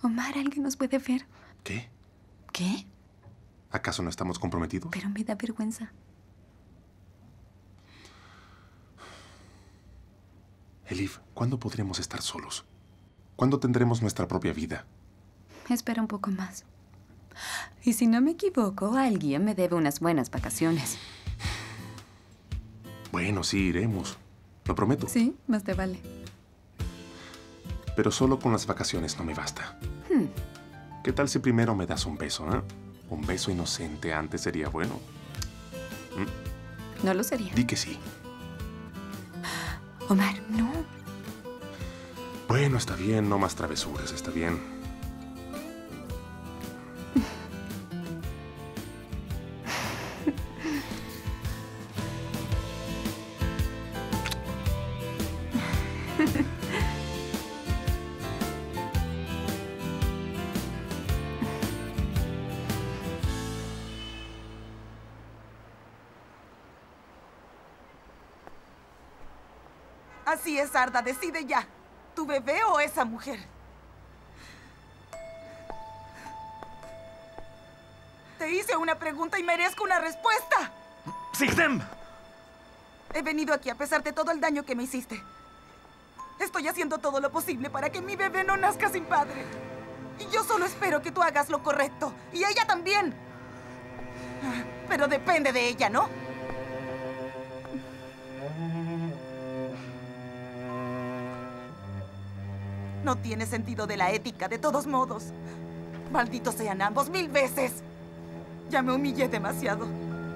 Omar, alguien nos puede ver. ¿Qué? ¿Qué? ¿Acaso no estamos comprometidos? Pero me da vergüenza. Elif, ¿cuándo podremos estar solos? ¿Cuándo tendremos nuestra propia vida? Espera un poco más. Y si no me equivoco, alguien me debe unas buenas vacaciones. Bueno, sí, iremos. Lo prometo. Sí, más te vale. Pero solo con las vacaciones no me basta. ¿Qué tal si primero me das un beso, eh? Un beso inocente antes sería bueno. No lo sería. Di que sí. Omar, no. Bueno, está bien, no más travesuras, está bien. Así es, Arda, decide ya. ¿Tu bebé o esa mujer? Te hice una pregunta y merezco una respuesta. ¡Sigdem! He venido aquí a pesar de todo el daño que me hiciste. Estoy haciendo todo lo posible para que mi bebé no nazca sin padre. Y yo solo espero que tú hagas lo correcto. Y ella también. Pero depende de ella, ¿no? No tiene sentido de la ética, de todos modos. Malditos sean ambos, 1000 veces. Ya me humillé demasiado.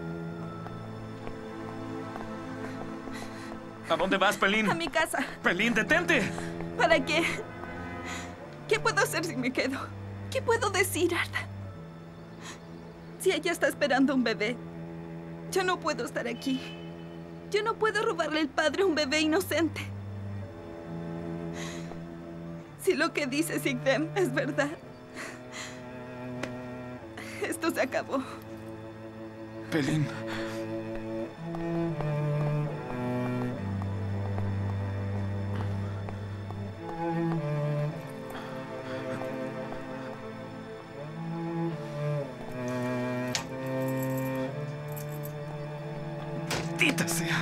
¿A dónde vas, Pelín? A mi casa. Pelín, detente. ¿Para qué? ¿Qué puedo hacer si me quedo? ¿Qué puedo decir, Arda? Si ella está esperando un bebé, yo no puedo estar aquí. Yo no puedo robarle el padre a un bebé inocente. Si lo que dice Sigdem es verdad, esto se acabó. Pelín. ¡Maldita sea!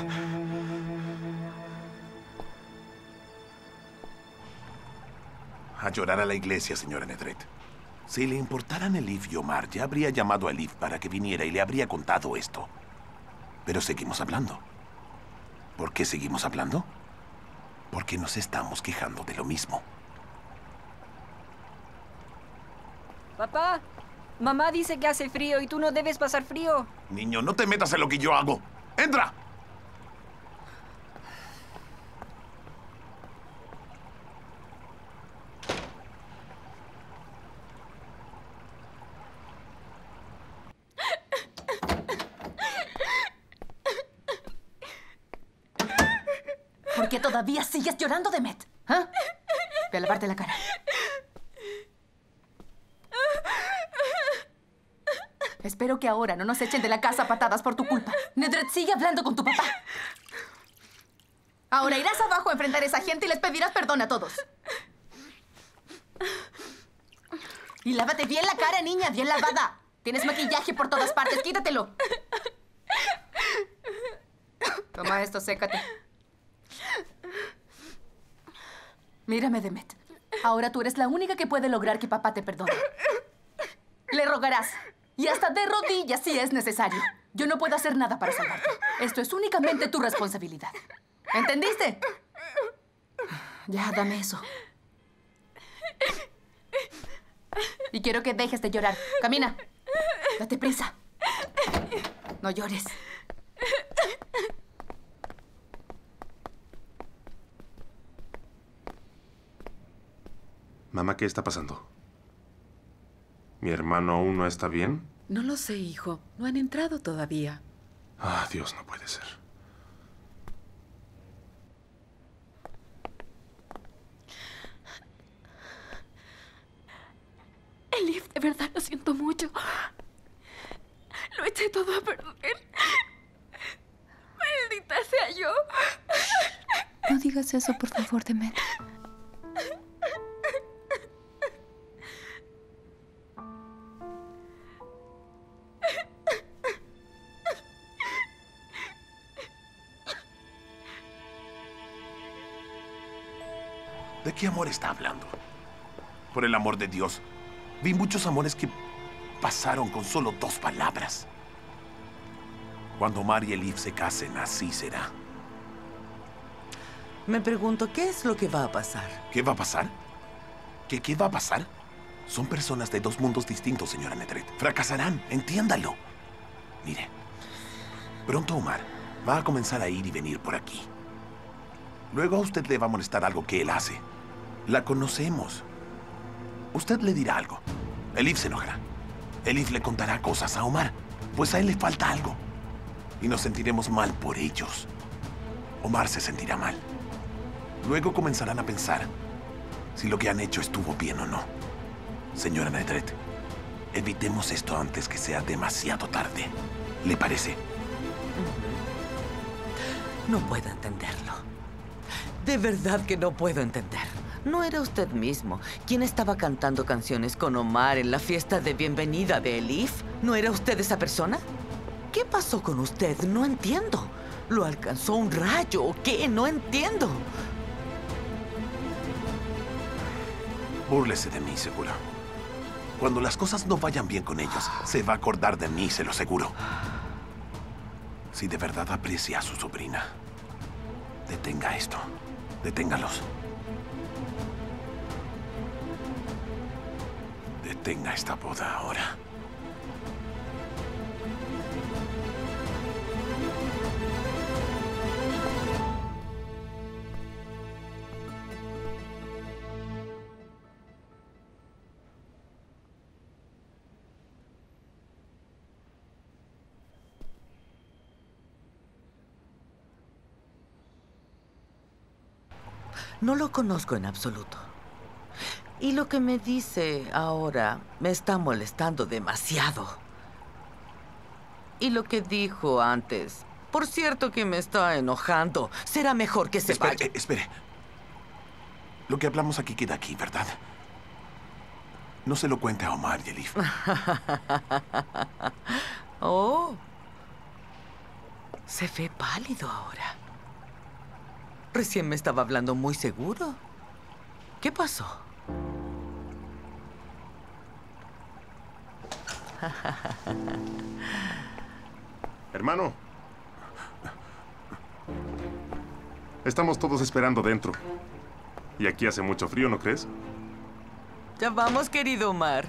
A llorar a la iglesia, señora Nedret. Si le importaran Elif y Omar, ya habría llamado a Elif para que viniera y le habría contado esto. Pero seguimos hablando. ¿Por qué seguimos hablando? Porque nos estamos quejando de lo mismo. Papá, mamá dice que hace frío y tú no debes pasar frío. Niño, no te metas en lo que yo hago. ¡Entra! ¿Por qué todavía sigues llorando, Demet? ¿Ah? Ve a lavarte la cara. Espero que ahora no nos echen de la casa a patadas por tu culpa. Nedret, sigue hablando con tu papá. Ahora irás abajo a enfrentar a esa gente y les pedirás perdón a todos. Y lávate bien la cara, niña, bien lavada. Tienes maquillaje por todas partes, quítatelo. Toma esto, sécate. Mírame, Demet. Ahora tú eres la única que puede lograr que papá te perdone. Le rogarás. Y hasta de rodillas si es necesario. Yo no puedo hacer nada para salvarte. Esto es únicamente tu responsabilidad. ¿Entendiste? Ya, dame eso. Y quiero que dejes de llorar. Camina. Date prisa. No llores. Mamá, ¿qué está pasando? ¿Mi hermano aún no está bien? No lo sé, hijo. No han entrado todavía. Ah, Dios, no puede ser. Elif, de verdad lo siento mucho. Lo eché todo a perder. Maldita sea yo. No digas eso, por favor, Demet. ¿De qué amor está hablando? Por el amor de Dios, vi muchos amores que pasaron con solo 2 palabras. Cuando Omar y Elif se casen, así será. Me pregunto, ¿qué es lo que va a pasar? ¿Qué va a pasar? ¿Qué va a pasar? Son personas de 2 mundos distintos, señora Nedret. Fracasarán, entiéndalo. Mire, pronto Omar va a comenzar a ir y venir por aquí. Luego a usted le va a molestar algo que él hace. La conocemos. Usted le dirá algo. Elif se enojará. Elif le contará cosas a Omar, pues a él le falta algo. Y nos sentiremos mal por ellos. Omar se sentirá mal. Luego comenzarán a pensar si lo que han hecho estuvo bien o no. Señora Nedret, evitemos esto antes que sea demasiado tarde. ¿Le parece? No puedo entenderlo. De verdad que no puedo entender. ¿No era usted mismo quien estaba cantando canciones con Omar en la fiesta de bienvenida de Elif? ¿No era usted esa persona? ¿Qué pasó con usted? No entiendo. ¿Lo alcanzó un rayo o qué? No entiendo. Búrlese de mí, seguro. Cuando las cosas no vayan bien con ellos, se va a acordar de mí, se lo aseguro. Si de verdad aprecia a su sobrina, detenga esto. Deténgalos. Detenga esta boda ahora. No lo conozco en absoluto. Y lo que me dice ahora me está molestando demasiado. Y lo que dijo antes, por cierto que me está enojando. Será mejor que se vaya. Espere. Lo que hablamos aquí queda aquí, ¿verdad? No se lo cuente a Omar y Elif. Oh. Se ve pálido ahora. Recién me estaba hablando muy seguro. ¿Qué pasó? Hermano. Estamos todos esperando dentro. Y aquí hace mucho frío, ¿no crees? Ya vamos, querido Omar.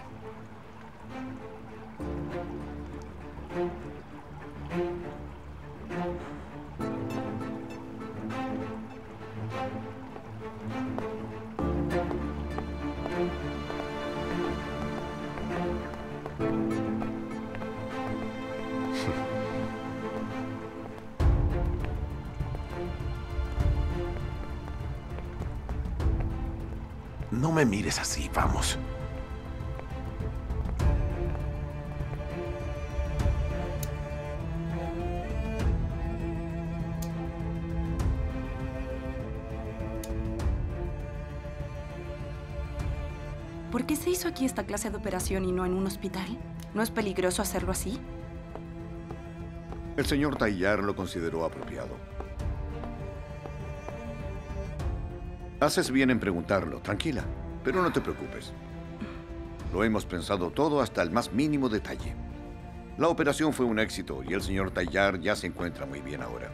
No me mires así, vamos. ¿Por qué se hizo aquí esta clase de operación y no en un hospital? ¿No es peligroso hacerlo así? El señor Tayyar lo consideró apropiado. Haces bien en preguntarlo, tranquila, pero no te preocupes. Lo hemos pensado todo hasta el más mínimo detalle. La operación fue un éxito y el señor Tayyar ya se encuentra muy bien ahora.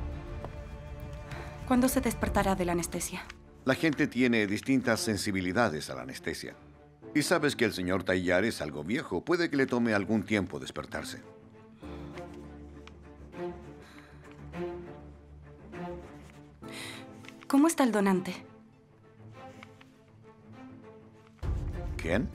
¿Cuándo se despertará de la anestesia? La gente tiene distintas sensibilidades a la anestesia. Y sabes que el señor Tayyar es algo viejo. Puede que le tome algún tiempo despertarse. ¿Cómo está el donante? ¿Quién?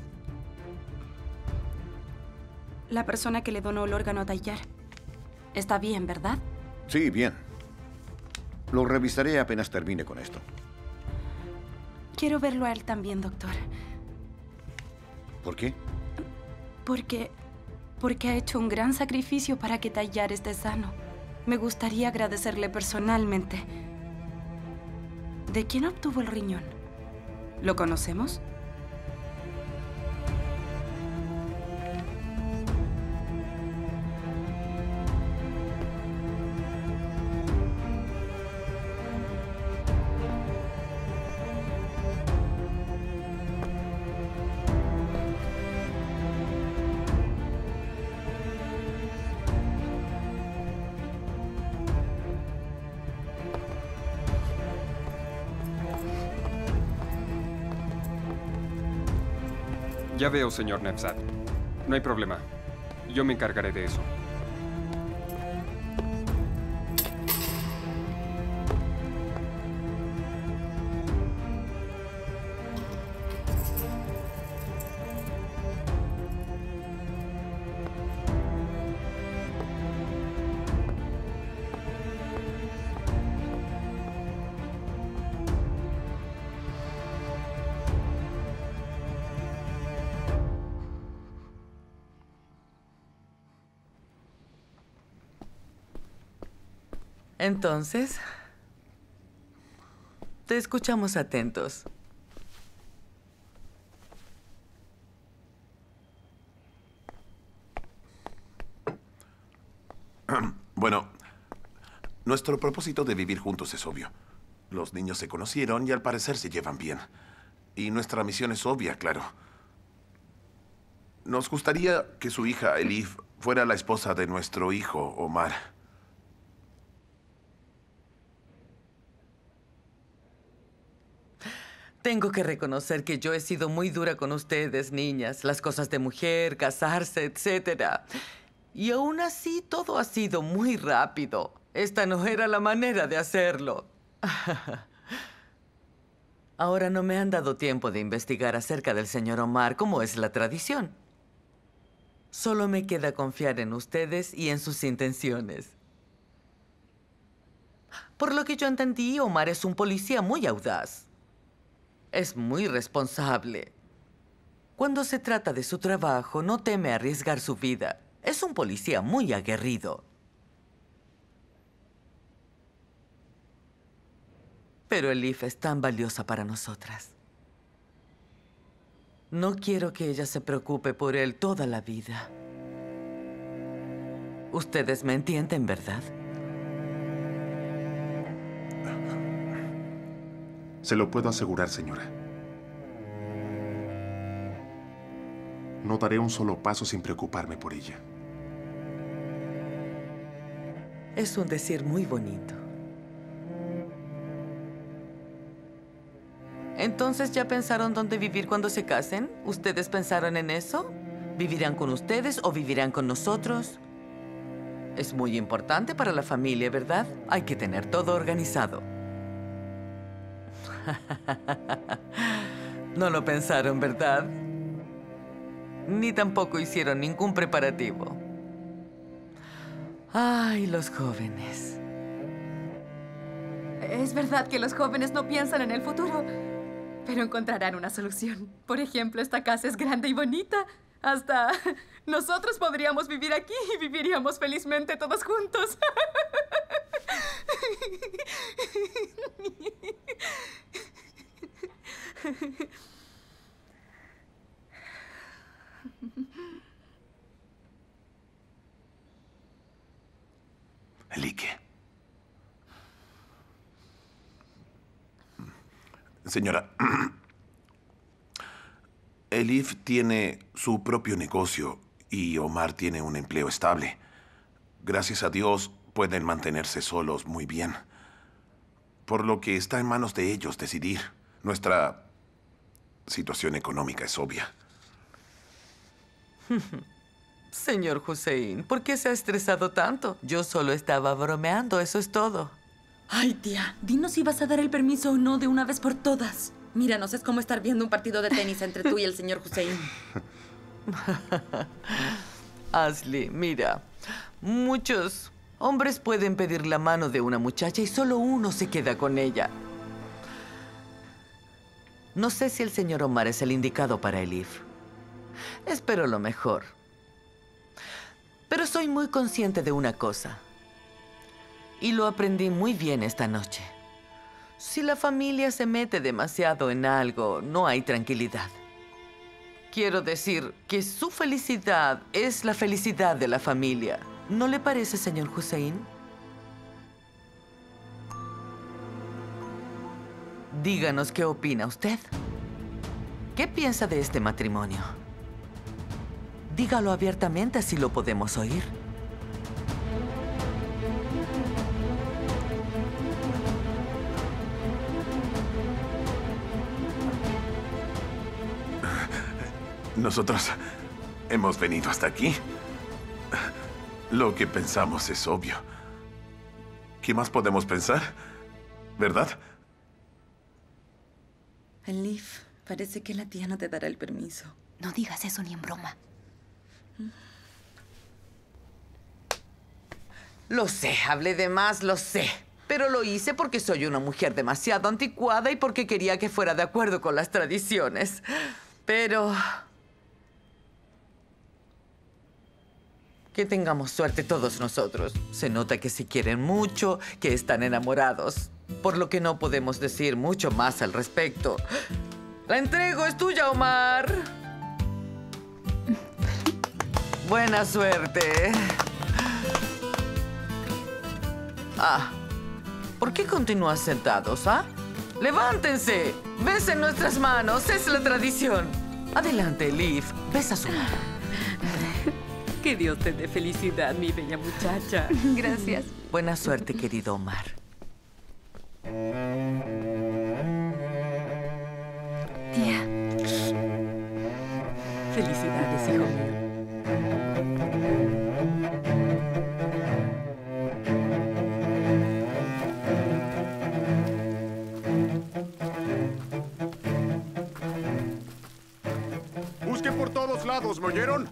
La persona que le donó el órgano a Tayyar. Está bien, ¿verdad? Sí, bien. Lo revisaré apenas termine con esto. Quiero verlo a él también, doctor. ¿Por qué? Porque ha hecho un gran sacrificio para que Tayyar esté sano. Me gustaría agradecerle personalmente. ¿De quién obtuvo el riñón? ¿Lo conocemos? Ya veo, señor Nevzat. No hay problema. Yo me encargaré de eso. Entonces, te escuchamos atentos. Bueno, nuestro propósito de vivir juntos es obvio. Los niños se conocieron y al parecer se llevan bien. Y nuestra misión es obvia, claro. Nos gustaría que su hija, Elif, fuera la esposa de nuestro hijo, Omar. Tengo que reconocer que yo he sido muy dura con ustedes, niñas. Las cosas de mujer, casarse, etc. Y aún así, todo ha sido muy rápido. Esta no era la manera de hacerlo. Ahora no me han dado tiempo de investigar acerca del señor Omar, como es la tradición. Solo me queda confiar en ustedes y en sus intenciones. Por lo que yo entendí, Omar es un policía muy audaz. Es muy responsable. Cuando se trata de su trabajo, no teme arriesgar su vida. Es un policía muy aguerrido. Pero Elif es tan valiosa para nosotras. No quiero que ella se preocupe por él toda la vida. Ustedes me entienden, ¿verdad? Se lo puedo asegurar, señora. No daré un solo paso sin preocuparme por ella. Es un decir muy bonito. Entonces, ¿ya pensaron dónde vivir cuando se casen? ¿Ustedes pensaron en eso? ¿Vivirán con ustedes o vivirán con nosotros? Es muy importante para la familia, ¿verdad? Hay que tener todo organizado. No lo pensaron, ¿verdad? Ni tampoco hicieron ningún preparativo. Ay, los jóvenes. Es verdad que los jóvenes no piensan en el futuro, pero encontrarán una solución. Por ejemplo, esta casa es grande y bonita. Hasta nosotros podríamos vivir aquí y viviríamos felizmente todos juntos. Lique. Señora, Elif tiene su propio negocio y Omar tiene un empleo estable. Gracias a Dios pueden mantenerse solos muy bien. Por lo que está en manos de ellos decidir. Nuestra situación económica es obvia. Señor Hussein, ¿por qué se ha estresado tanto? Yo solo estaba bromeando, eso es todo. Ay, tía, dinos si vas a dar el permiso o no de una vez por todas. Míranos, es como estar viendo un partido de tenis entre tú y el señor Hussein. Ashley, mira, muchos hombres pueden pedir la mano de una muchacha y solo uno se queda con ella. No sé si el señor Omar es el indicado para Elif. Espero lo mejor. Pero soy muy consciente de una cosa. Y lo aprendí muy bien esta noche. Si la familia se mete demasiado en algo, no hay tranquilidad. Quiero decir que su felicidad es la felicidad de la familia. ¿No le parece, señor Hussein? Díganos qué opina usted. ¿Qué piensa de este matrimonio? Dígalo abiertamente, así lo podemos oír. Nosotros hemos venido hasta aquí. Lo que pensamos es obvio. ¿Qué más podemos pensar? ¿Verdad? Elif, parece que la tía no te dará el permiso. No digas eso ni en broma. Lo sé, hablé de más, lo sé. Pero lo hice porque soy una mujer demasiado anticuada y porque quería que fuera de acuerdo con las tradiciones. Pero... que tengamos suerte todos nosotros. Se nota que se quieren mucho, que están enamorados. Por lo que no podemos decir mucho más al respecto. La entrego, es tuya, Omar. Buena suerte. ¿Por qué continúan sentados, ¡Levántense! ¡Besen nuestras manos! ¡Es la tradición! Adelante, Elif. Besa su mano. Que Dios te dé felicidad, mi bella muchacha. Gracias. Buena suerte, querido Omar. Tía. Felicidades, hijo mío. Busquen por todos lados, ¿me oyeron?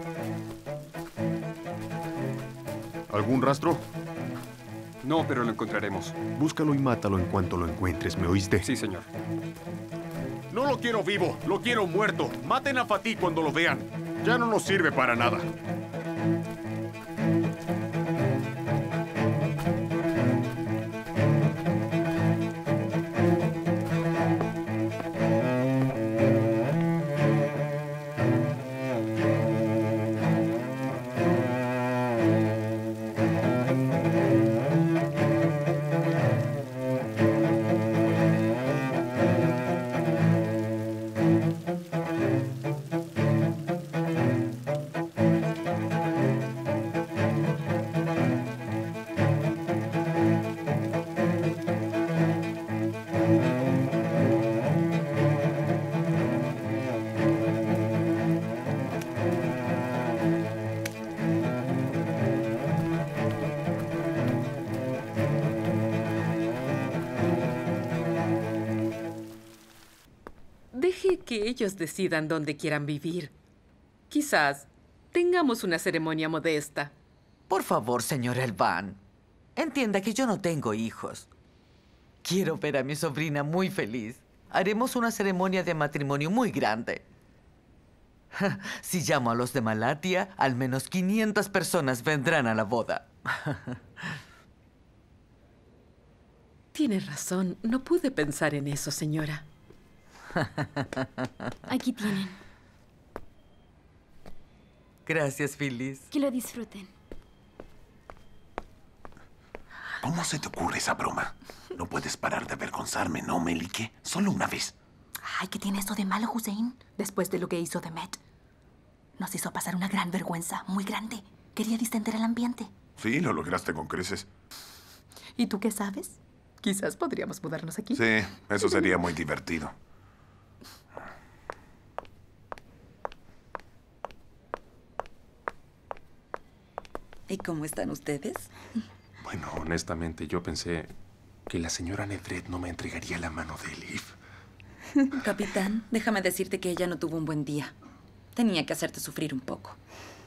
¿Algún rastro? No, pero lo encontraremos. Búscalo y mátalo en cuanto lo encuentres, ¿me oíste? Sí, señor. No lo quiero vivo, lo quiero muerto. Maten a Fatih cuando lo vean. Ya no nos sirve para nada. Deje que ellos decidan dónde quieran vivir. Quizás tengamos una ceremonia modesta. Por favor, señor Elvan. Entienda que yo no tengo hijos. Quiero ver a mi sobrina muy feliz. Haremos una ceremonia de matrimonio muy grande. Si llamo a los de Malatia, al menos 500 personas vendrán a la boda. Tiene razón. No pude pensar en eso, señora. Aquí tienen. Gracias, Phyllis. Que lo disfruten. ¿Cómo se te ocurre esa broma? No puedes parar de avergonzarme, ¿no, Melike? Solo una vez. Ay, ¿qué tiene esto de malo, Hussein? Después de lo que hizo Demet. Nos hizo pasar una gran vergüenza, muy grande. Quería distender el ambiente. Sí, lo lograste con creces. ¿Y tú qué sabes? Quizás podríamos mudarnos aquí. Sí, eso sería muy divertido. ¿Y cómo están ustedes? Bueno, honestamente, yo pensé que la señora Nedret no me entregaría la mano de Elif. Capitán, déjame decirte que ella no tuvo un buen día. Tenía que hacerte sufrir un poco.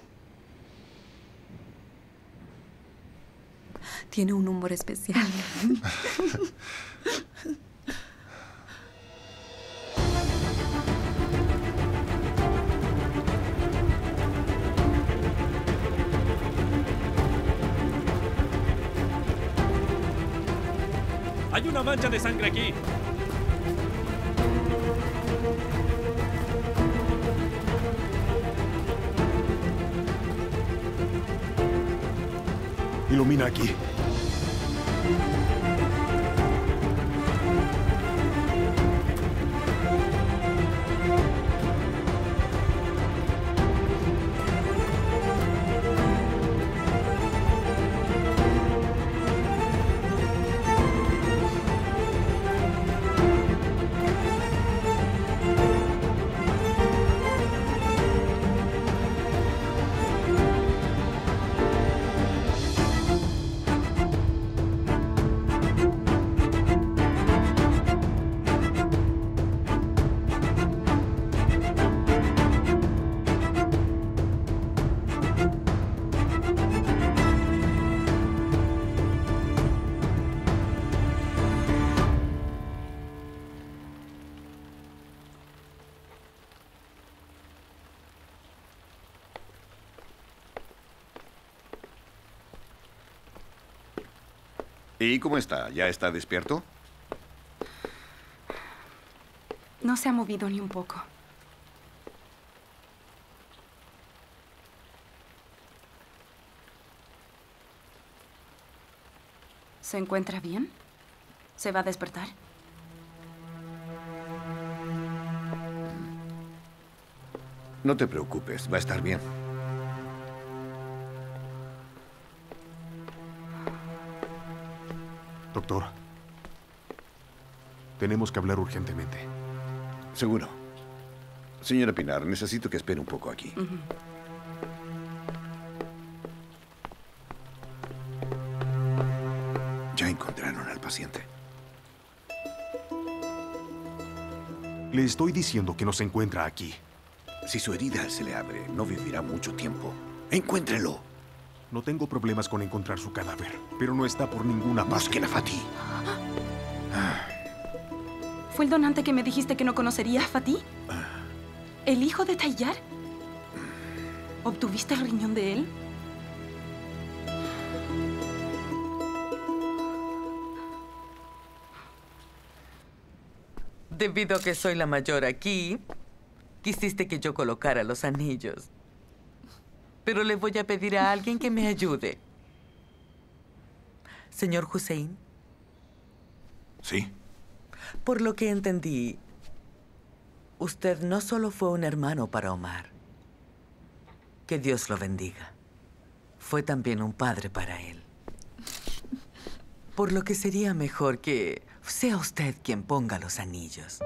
Tiene un humor especial. Hay una mancha de sangre aquí. Ilumina aquí. ¿Y cómo está? ¿Ya está despierto? No se ha movido ni un poco. ¿Se encuentra bien? ¿Se va a despertar? No te preocupes, va a estar bien. Doctor, tenemos que hablar urgentemente. Seguro. Señora Pinar, necesito que espere un poco aquí. Ya encontraron al paciente. Le estoy diciendo que no se encuentra aquí. Si su herida se le abre, no vivirá mucho tiempo. ¡Encuéntrelo! No tengo problemas con encontrar su cadáver, pero no está por ninguna parte. Busquen a Fatih. ¿Fue el donante que me dijiste que no conocería, Fatih? ¿El hijo de Tayyar? ¿Obtuviste el riñón de él? Debido a que soy la mayor aquí, quisiste que yo colocara los anillos. Pero le voy a pedir a alguien que me ayude. Señor Hussein. Sí. Por lo que entendí, usted no solo fue un hermano para Omar. Que Dios lo bendiga. Fue también un padre para él. Por lo que sería mejor que sea usted quien ponga los anillos.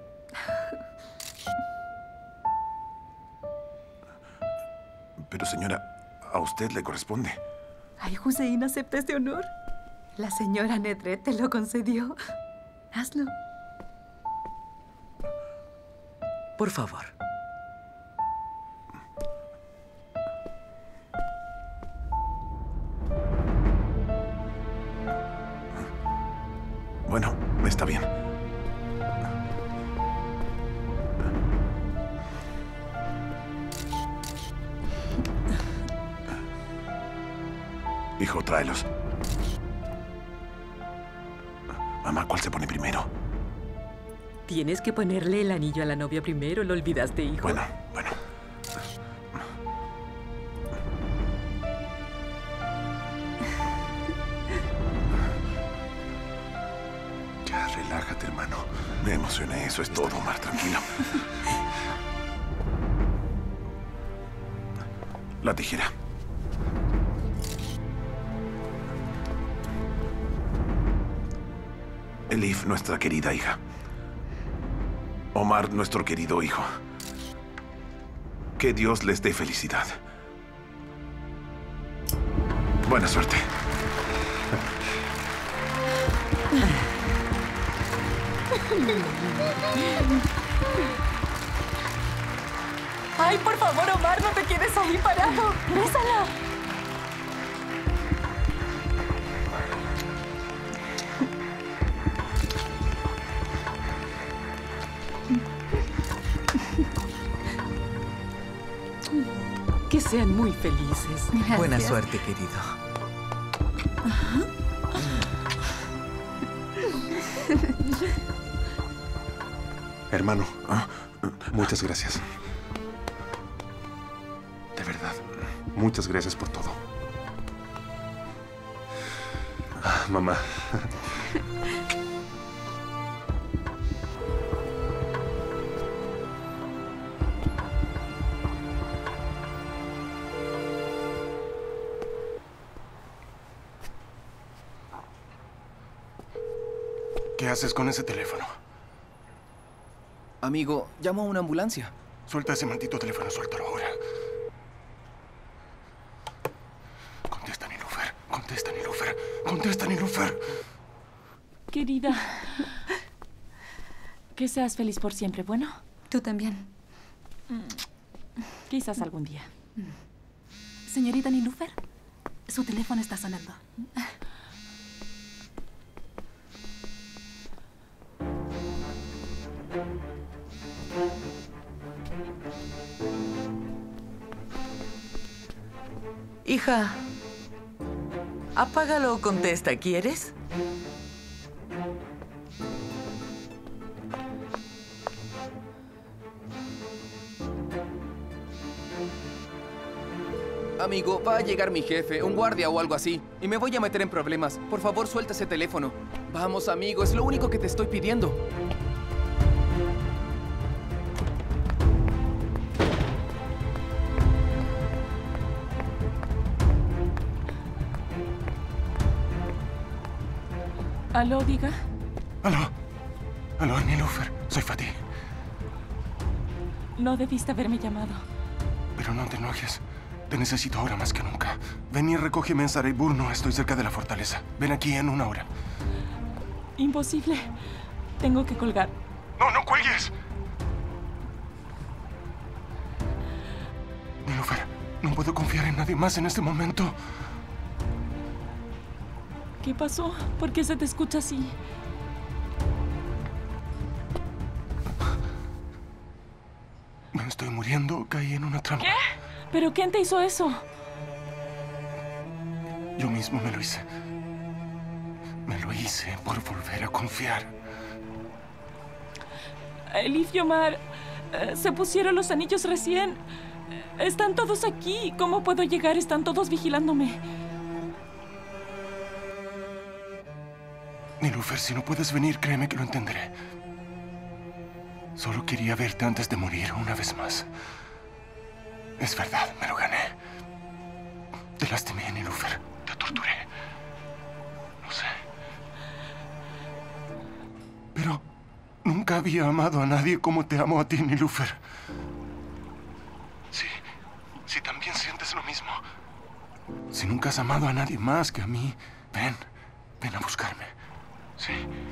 Pero señora, a usted le corresponde. Ay, Hussein, ¿acepta este honor? La señora Nedret te lo concedió. Hazlo. Por favor. Bueno, está bien. Hijo, tráelos. Mamá, ¿cuál se pone primero? Tienes que ponerle el anillo a la novia primero, ¿lo olvidaste, hijo? Bueno. Ya, relájate, hermano. Me emocioné, eso es todo, Omar, tranquilo. La tijera. Elif, nuestra querida hija. Omar, nuestro querido hijo. Que Dios les dé felicidad. Buena suerte. Ay, por favor, Omar, no te quedes ahí parado. Bésala. Que sean muy felices. Gracias. Buena suerte, querido. Hermano, muchas gracias. De verdad, muchas gracias por todo. Mamá. ¿Qué haces con ese teléfono? Amigo, llamo a una ambulancia. Suelta ese maldito teléfono, suéltalo ahora. Contesta, Nilufer. Contesta, Nilufer. Contesta, Nilufer. Querida, que seas feliz por siempre, ¿bueno? Tú también. Quizás algún día. Señorita Nilufer, su teléfono está sonando. Hija, Apágalo o contesta, ¿quieres? Amigo, va a llegar mi jefe, un guardia o algo así, y me voy a meter en problemas. Por favor, suelta ese teléfono. Vamos, amigo, es lo único que te estoy pidiendo. ¿Aló, diga? Aló. Aló, Nilufer. Soy Fatih. No debiste haberme llamado. Pero no te enojes. Te necesito ahora más que nunca. Ven y recógeme en Sarayburno. Estoy cerca de la fortaleza. Ven aquí en 1 hora. Imposible. Tengo que colgar. ¡No, no cuelgues! Nilufer, no puedo confiar en nadie más en este momento. ¿Qué pasó? ¿Por qué se te escucha así? Me estoy muriendo. Caí en una trampa. ¿Qué? ¿Pero quién te hizo eso? Yo mismo me lo hice. Me lo hice por volver a confiar. Elif y Omar se pusieron los anillos recién. Están todos aquí. ¿Cómo puedo llegar? Están todos vigilándome. Nilufer, si no puedes venir, créeme que lo entenderé. Solo quería verte antes de morir una vez más. Es verdad, me lo gané. Te lastimé, Nilufer. Te torturé. No sé. Pero nunca había amado a nadie como te amo a ti, Nilufer. Sí, si también sientes lo mismo. Si nunca has amado a nadie más que a mí, ven a buscarme. Sí.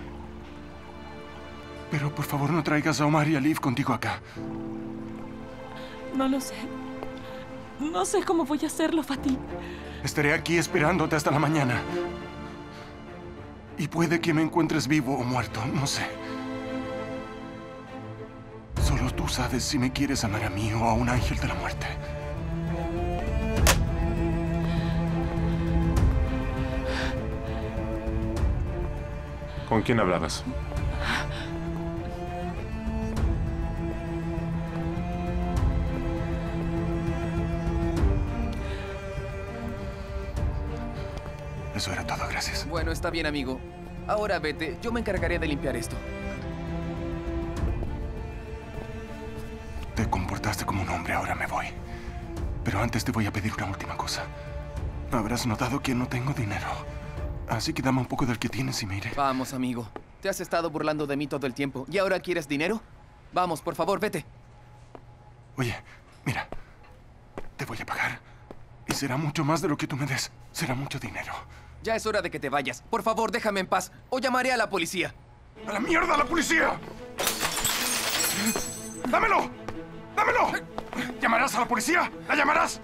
Pero por favor no traigas a Omar y a Liv contigo acá. No lo sé. No sé cómo voy a hacerlo, Fatih. Estaré aquí esperándote hasta la mañana. Y puede que me encuentres vivo o muerto, no sé. Solo tú sabes si me quieres amar a mí o a un ángel de la muerte. ¿Con quién hablabas? Eso era todo, gracias. Bueno, está bien, amigo. Ahora vete, yo me encargaré de limpiar esto. Te comportaste como un hombre, ahora me voy. Pero antes te voy a pedir una última cosa. Habrás notado que no tengo dinero. Así que dame un poco del que tienes y me iré. Vamos, amigo. Te has estado burlando de mí todo el tiempo. ¿Y ahora quieres dinero? Vamos, por favor, vete. Oye, mira. Te voy a pagar. Y será mucho más de lo que tú me des. Será mucho dinero. Ya es hora de que te vayas. Por favor, déjame en paz o llamaré a la policía. ¡A la mierda, la policía! ¡Dámelo! ¡Dámelo! ¿Llamarás a la policía? ¿La llamarás?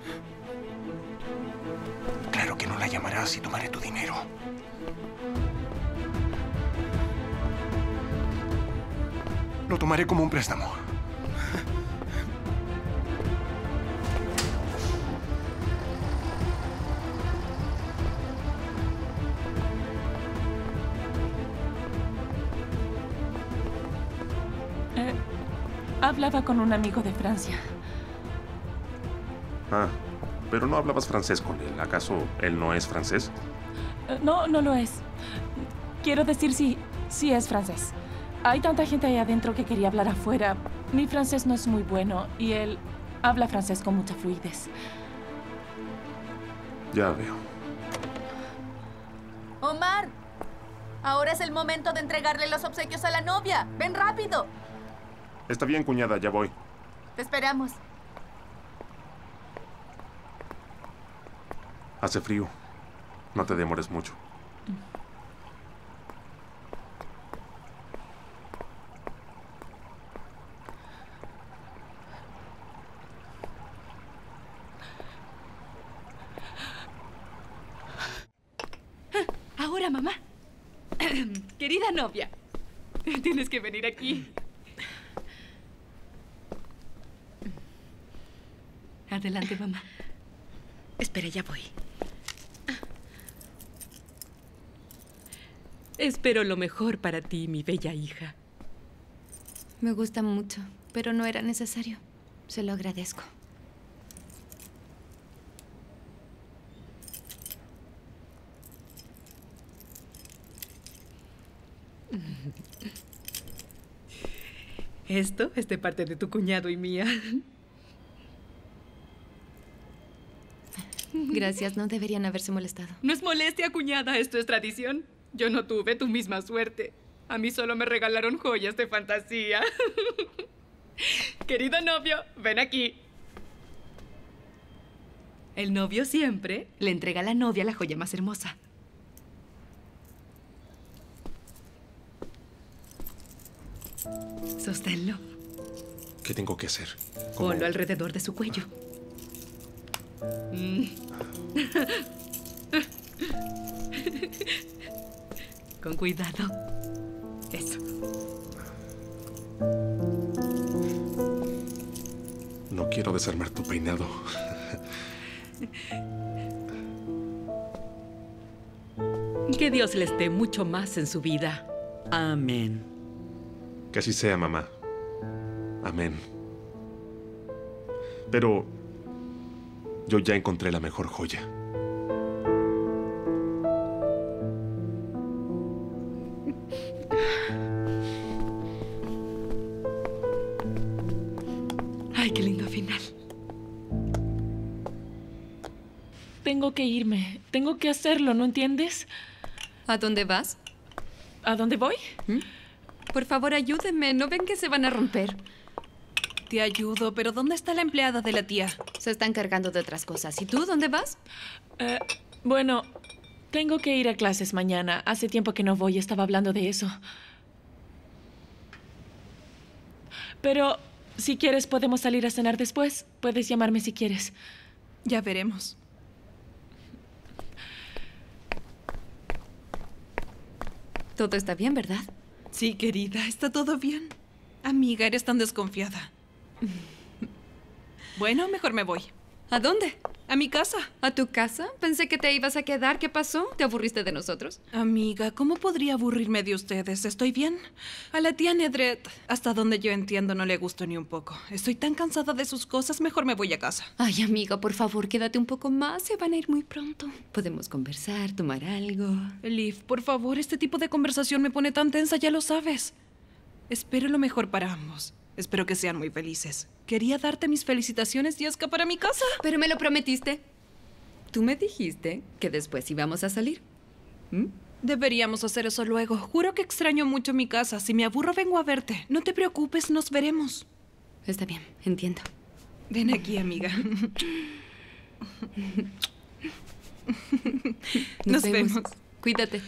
Claro que no la llamarás y tomaré tu dinero. Lo tomaré como un préstamo. Hablaba con un amigo de Francia. Ah, pero no hablabas francés con él. ¿Acaso él no es francés? No, no lo es. Quiero decir, sí es francés. Hay tanta gente ahí adentro que quería hablar afuera. Mi francés no es muy bueno y él habla francés con mucha fluidez. Ya veo. Omar, ahora es el momento de entregarle los obsequios a la novia. ¡Ven rápido! Está bien, cuñada, ya voy. Te esperamos. Hace frío. No te demores mucho. Ahora, mamá. Querida novia, tienes que venir aquí. Adelante, mamá. Espera, ya voy. Espero lo mejor para ti, mi bella hija. Me gusta mucho, pero no era necesario. Se lo agradezco. Esto es de parte de tu cuñado y mía. Gracias, no deberían haberse molestado. No es molestia, cuñada, esto es tradición. Yo no tuve tu misma suerte. A mí solo me regalaron joyas de fantasía. Querido novio, ven aquí. El novio siempre le entrega a la novia la joya más hermosa. Sosténlo. ¿Qué tengo que hacer? Ponlo alrededor de su cuello. Con cuidado. Eso. No quiero desarmar tu peinado. Que Dios les dé mucho más en su vida. Amén. Que así sea, mamá. Amén. Pero yo ya encontré la mejor joya. Ay, qué lindo final. Tengo que irme. Tengo que hacerlo, ¿no entiendes? ¿A dónde vas? ¿A dónde voy? Por favor, ayúdenme. ¿No ven que se van a romper? Te ayudo, pero ¿dónde está la empleada de la tía? Se está encargando de otras cosas. ¿Y tú dónde vas? Bueno, tengo que ir a clases mañana. Hace tiempo que no voy. Estaba hablando de eso. Pero si quieres, podemos salir a cenar después. Puedes llamarme si quieres. Ya veremos. Todo está bien, ¿verdad? Sí, querida, está todo bien. Amiga, eres tan desconfiada. Bueno, mejor me voy. ¿A dónde? A mi casa. ¿A tu casa? Pensé que te ibas a quedar. ¿Qué pasó? ¿Te aburriste de nosotros? Amiga, ¿cómo podría aburrirme de ustedes? Estoy bien. A la tía Nedret, hasta donde yo entiendo, no le gustó ni un poco. Estoy tan cansada de sus cosas, mejor me voy a casa. Ay, amiga, por favor, quédate un poco más. Se van a ir muy pronto. Podemos conversar, tomar algo. Elif, por favor, este tipo de conversación me pone tan tensa, ya lo sabes. Espero lo mejor para ambos. Espero que sean muy felices. Quería darte mis felicitaciones y escapar a mi casa. Pero me lo prometiste. Tú me dijiste que después íbamos a salir. Deberíamos hacer eso luego. Juro que extraño mucho mi casa. Si me aburro, vengo a verte. No te preocupes, nos veremos. Está bien, entiendo. Ven aquí, amiga. Nos vemos. Cuídate.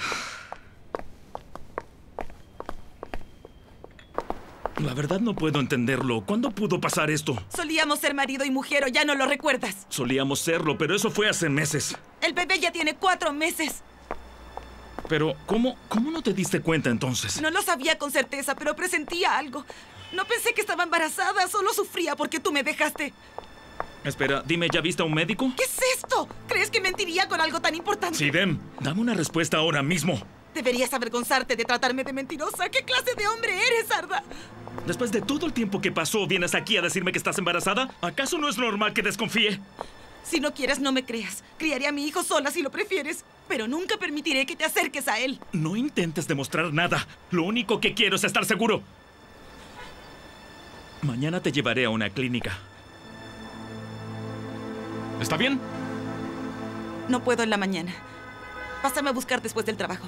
La verdad no puedo entenderlo. ¿Cuándo pudo pasar esto? Solíamos ser marido y mujer, ¿o ya no lo recuerdas? Solíamos serlo, pero eso fue hace meses. El bebé ya tiene 4 meses. Pero, ¿cómo no te diste cuenta entonces? No lo sabía con certeza, pero presentía algo. No pensé que estaba embarazada, solo sufría porque tú me dejaste. Espera, dime, ¿ya viste a un médico? ¿Qué es esto? ¿Crees que mentiría con algo tan importante? Sidem, dame una respuesta ahora mismo. Deberías avergonzarte de tratarme de mentirosa. ¿Qué clase de hombre eres, Arda? Después de todo el tiempo que pasó, ¿vienes aquí a decirme que estás embarazada? ¿Acaso no es normal que desconfíe? Si no quieres, no me creas. Criaré a mi hijo sola si lo prefieres, pero nunca permitiré que te acerques a él. No intentes demostrar nada. Lo único que quiero es estar seguro. Mañana te llevaré a una clínica. ¿Está bien? No puedo en la mañana. Pásame a buscar después del trabajo.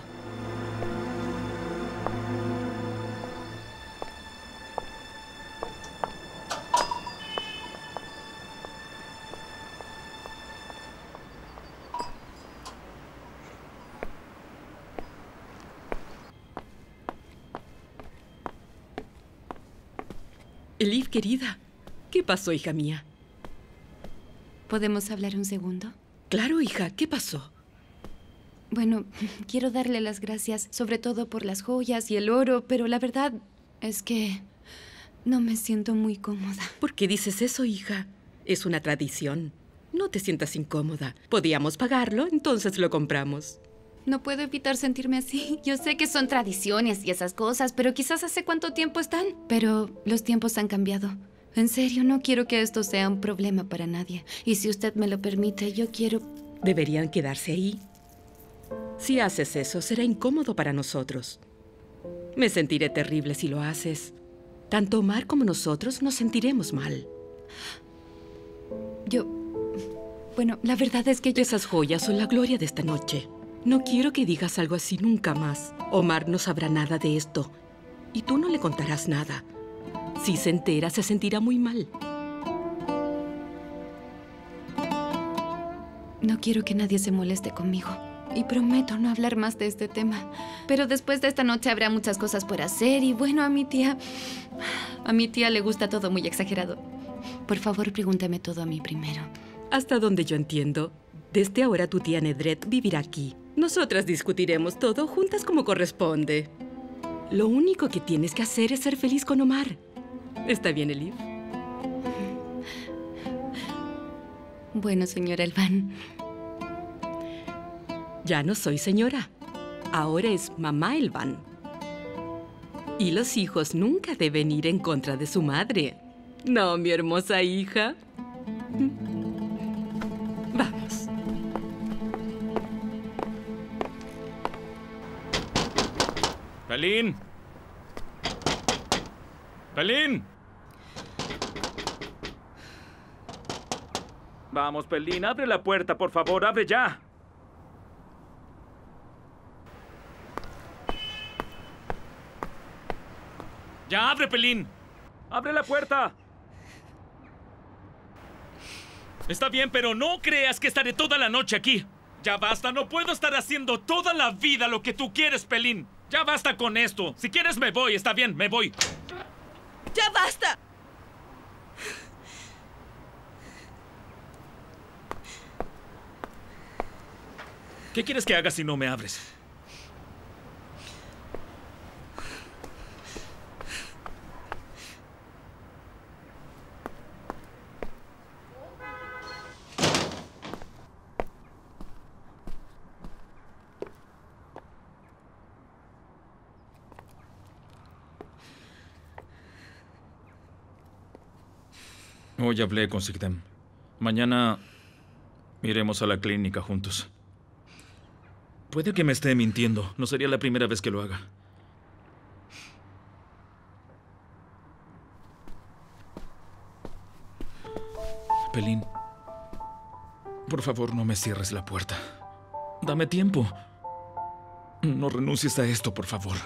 Elif, querida. ¿Qué pasó, hija mía? ¿Podemos hablar un segundo? Claro, hija. ¿Qué pasó? Bueno, quiero darle las gracias, sobre todo por las joyas y el oro, pero la verdad es que no me siento muy cómoda. ¿Por qué dices eso, hija? Es una tradición. No te sientas incómoda. Podíamos pagarlo, entonces lo compramos. No puedo evitar sentirme así. Yo sé que son tradiciones y esas cosas, pero quizás hace cuánto tiempo están. Pero los tiempos han cambiado. En serio, no quiero que esto sea un problema para nadie. Y si usted me lo permite, yo quiero... Deberían quedarse ahí. Si haces eso, será incómodo para nosotros. Me sentiré terrible si lo haces. Tanto Omar como nosotros nos sentiremos mal. Bueno, la verdad es que yo... Esas joyas son la gloria de esta noche. No quiero que digas algo así nunca más. Omar no sabrá nada de esto. Y tú no le contarás nada. Si se entera, se sentirá muy mal. No quiero que nadie se moleste conmigo. Y prometo no hablar más de este tema. Pero después de esta noche habrá muchas cosas por hacer. Y bueno, a mi tía le gusta todo muy exagerado. Por favor, pregúnteme todo a mí primero. Hasta donde yo entiendo, desde ahora tu tía Nedret vivirá aquí. Nosotras discutiremos todo juntas como corresponde. Lo único que tienes que hacer es ser feliz con Omar. ¿Está bien, Elif? Bueno, señora Elvan. Ya no soy señora. Ahora es mamá Elvan. Y los hijos nunca deben ir en contra de su madre. ¿No, mi hermosa hija? Vamos. ¡Pelín! ¡Pelín! Vamos, Pelín, abre la puerta, por favor, abre ya. ¡Ya abre, Pelín! ¡Abre la puerta! Está bien, pero no creas que estaré toda la noche aquí. Ya basta, no puedo estar haciendo toda la vida lo que tú quieres, Pelín. Ya basta con esto. Si quieres me voy, está bien, me voy. ¡Ya basta! ¿Qué quieres que haga si no me abres? Hoy hablé con Sigdem. Mañana iremos a la clínica juntos. Puede que me esté mintiendo. No sería la primera vez que lo haga. Pelín, por favor, no me cierres la puerta. Dame tiempo. No renuncies a esto, por favor.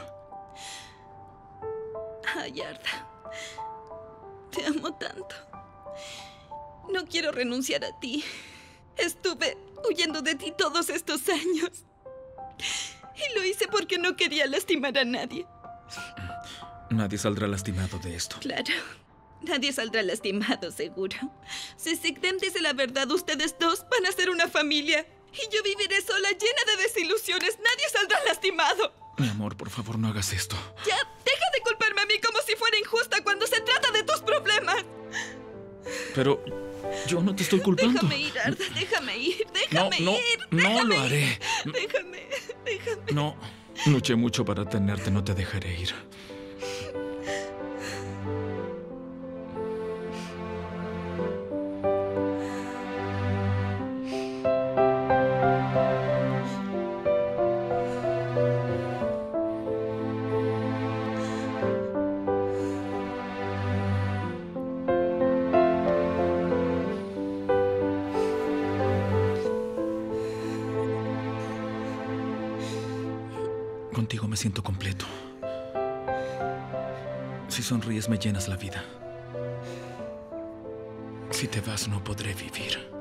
Ay, Arda. Te amo tanto. No quiero renunciar a ti. Estuve huyendo de ti todos estos años. Y lo hice porque no quería lastimar a nadie. Nadie saldrá lastimado de esto. Claro. Nadie saldrá lastimado, seguro. Si Sigdem dice la verdad, ustedes dos van a ser una familia. Y yo viviré sola, llena de desilusiones. Nadie saldrá lastimado. Mi amor, por favor, no hagas esto. Ya, deja de culparme a mí como si fuera injusta cuando se trata de tus problemas. Pero yo no te estoy culpando. Déjame ir, Arda, déjame ir, déjame ir. No lo haré. Déjame. No, luché mucho para tenerte, no te dejaré ir. Contigo me siento completo. Si sonríes me llenas la vida. Si te vas no podré vivir.